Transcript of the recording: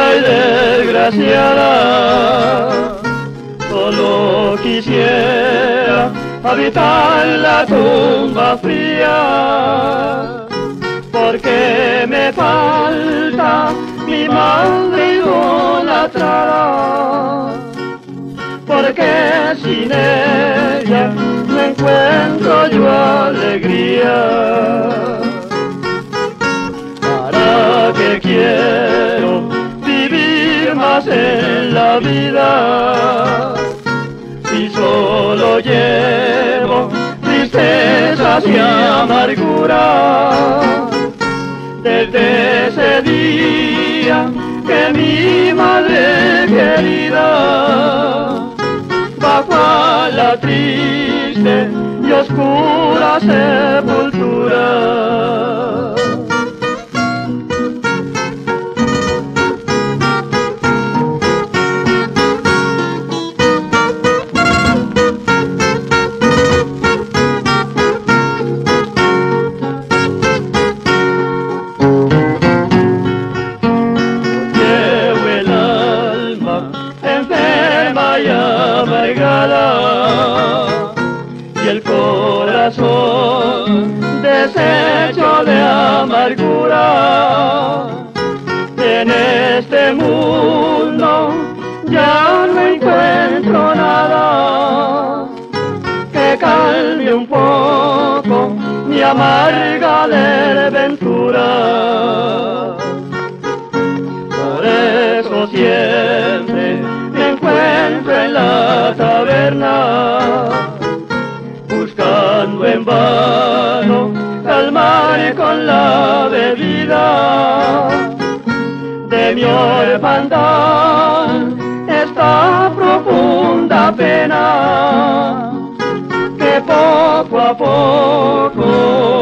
y desgraciada. Solo quisiera habitar la tumba fría, porque me falta mi madre idolatrada, porque sin ella no encuentro yo alegría. ¿Para qué quiero vivir más en la vida si solo llevo tristezas y amargura? Desde ese día que mi madre querida bajó a la triste y oscura sepultura. Y el corazón deshecho de amargura. En este mundo ya no encuentro nada que calme un poco mi amarga desventura. Por eso siempre me encuentro en la taberna, buscando en vano calmar con la bebida de mi orfandad esta profunda pena que poco a poco